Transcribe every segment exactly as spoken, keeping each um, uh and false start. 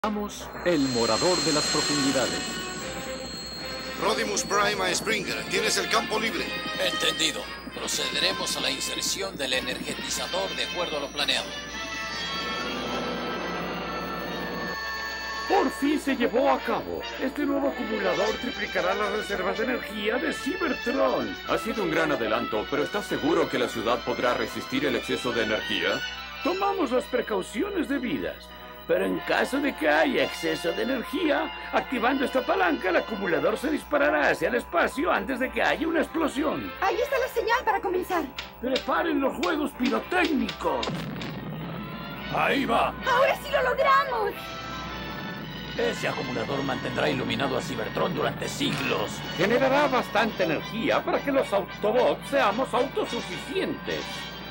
Vamos, el morador de las profundidades. Rodimus Prime a Springer, tienes el campo libre. Entendido. Procederemos a la inserción del energetizador de acuerdo a lo planeado. Por fin se llevó a cabo. Este nuevo acumulador triplicará las reservas de energía de Cybertron. Ha sido un gran adelanto, pero ¿estás seguro que la ciudad podrá resistir el exceso de energía? Tomamos las precauciones debidas. Pero en caso de que haya exceso de energía, activando esta palanca, el acumulador se disparará hacia el espacio antes de que haya una explosión. Ahí está la señal para comenzar. ¡Preparen los juegos pirotécnicos! ¡Ahí va! ¡Ahora sí lo logramos! Ese acumulador mantendrá iluminado a Cybertron durante siglos. Generará bastante energía para que los Autobots seamos autosuficientes.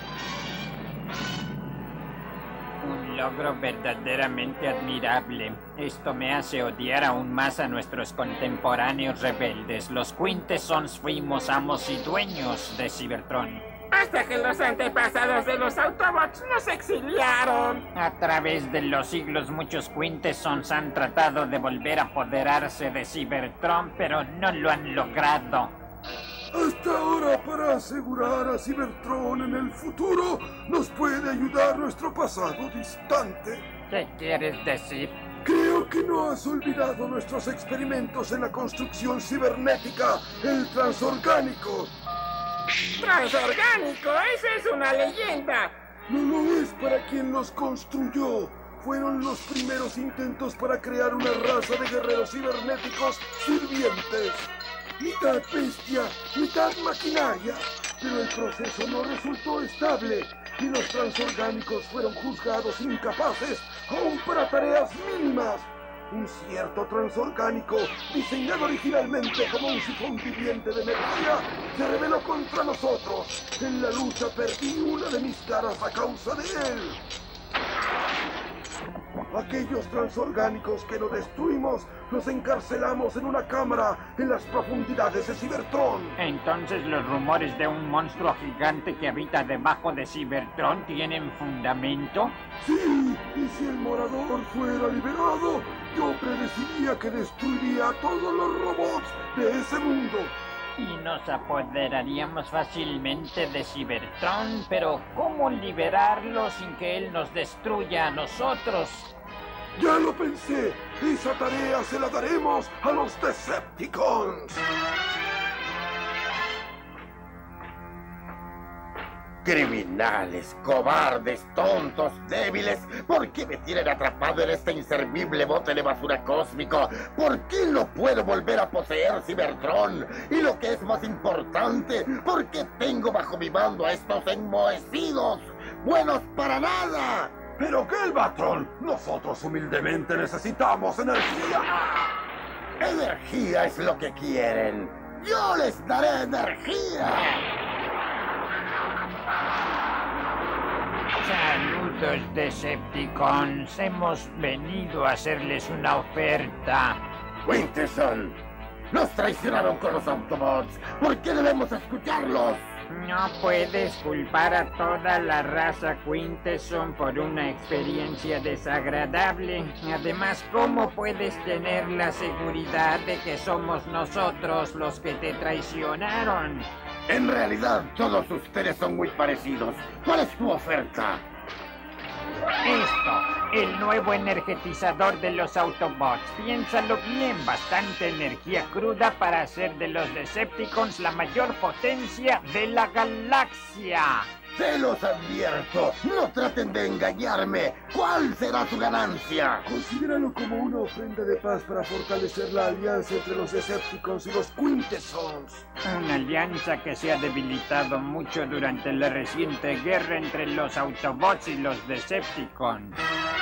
Un logro verdaderamente admirable. Esto me hace odiar aún más a nuestros contemporáneos rebeldes. Los Quintessons fuimos amos y dueños de Cybertron. Hasta que los antepasados de los Autobots nos exiliaron. A través de los siglos, muchos Quintessons han tratado de volver a apoderarse de Cybertron, pero no lo han logrado. Hasta ahora, para asegurar a Cybertron en el futuro, nos puede ayudar nuestro pasado distante. ¿Qué quieres decir? Creo que no has olvidado nuestros experimentos en la construcción cibernética, el transorgánico. ¡Transorgánico! ¡Esa es una leyenda! No lo es para quien los construyó. Fueron los primeros intentos para crear una raza de guerreros cibernéticos sirvientes. Mitad bestia, mitad maquinaria. Pero el proceso no resultó estable y los transorgánicos fueron juzgados incapaces, aún para tareas mínimas. Un cierto transorgánico, diseñado originalmente como un sifón viviente de energía, se rebeló contra nosotros. En la lucha perdí una de mis caras a causa de él. Aquellos transorgánicos que lo destruimos, los encarcelamos en una cámara en las profundidades de Cybertron. Entonces los rumores de un monstruo gigante que habita debajo de Cybertron tienen fundamento. Sí, y si el morador fuera liberado, yo predeciría que destruiría a todos los robots de ese mundo. Y nos apoderaríamos fácilmente de Cybertron, pero ¿cómo liberarlo sin que él nos destruya a nosotros? Ya lo pensé. Esa tarea se la daremos a los Decepticons. Criminales, cobardes, tontos, débiles, ¿por qué me tienen atrapado en este inservible bote de basura cósmico? ¿Por qué no puedo volver a poseer Cybertron? Y lo que es más importante, ¿por qué tengo bajo mi mando a estos enmohecidos? ¡Buenos para nada! ¡Pero Galvatron! Nosotros humildemente necesitamos energía. Energía es lo que quieren. ¡Yo les daré energía! Saludos, Decepticons. Hemos venido a hacerles una oferta. Quintesson, nos traicionaron con los Autobots. ¿Por qué debemos escucharlos? No puedes culpar a toda la raza Quintesson por una experiencia desagradable. Además, ¿cómo puedes tener la seguridad de que somos nosotros los que te traicionaron? En realidad, todos ustedes son muy parecidos. ¿Cuál es tu oferta? Esto, el nuevo energetizador de los Autobots. Piénsalo bien, bastante energía cruda para hacer de los Decepticons la mayor potencia de la galaxia. Se los advierto, no traten de engañarme. ¿Cuál será su ganancia? Considéralo como una ofrenda de paz para fortalecer la alianza entre los Decepticons y los Quintessons. Una alianza que se ha debilitado mucho durante la reciente guerra entre los Autobots y los Decepticons.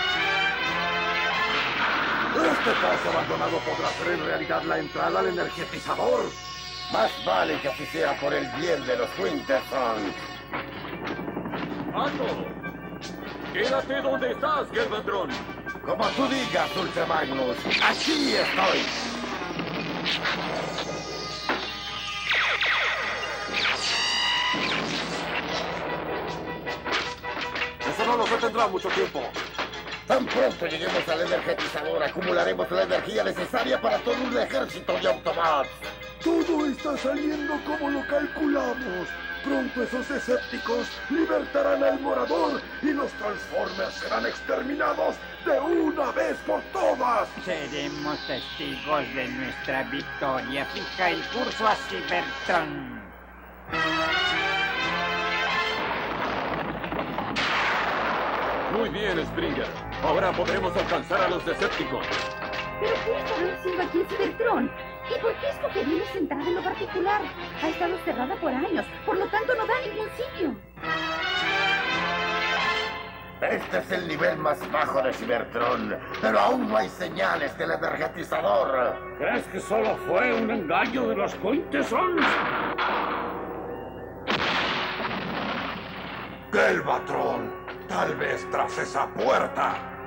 Este paso abandonado podrá ser en realidad la entrada al energetizador. Más vale que así sea por el bien de los Quintessons. ¡Alto! ¡Quédate donde estás, Galvatron! Como tú digas, Ultra Magnus, aquí estoy. Eso no nos retendrá mucho tiempo. Tan pronto lleguemos al energetizador, acumularemos la energía necesaria para todo un ejército de Autobots. Todo está saliendo como lo calculamos. Pronto esos escépticos libertarán al Morador y los Transformers serán exterminados de una vez por todas. Seremos testigos de nuestra victoria. Fija el curso a Cybertron. Muy bien, Springer. Ahora podremos alcanzar a los Decepticons. ¿Pero qué estarán haciendo aquí en Cybertron? ¿Y por qué escogerían esa entrada en lo particular? Ha estado cerrada por años, por lo tanto no da a ningún sitio. Este es el nivel más bajo de Cybertron, pero aún no hay señales del energetizador. ¿Crees que solo fue un engaño de los Quintessons? Galvatron, tal vez tras esa puerta.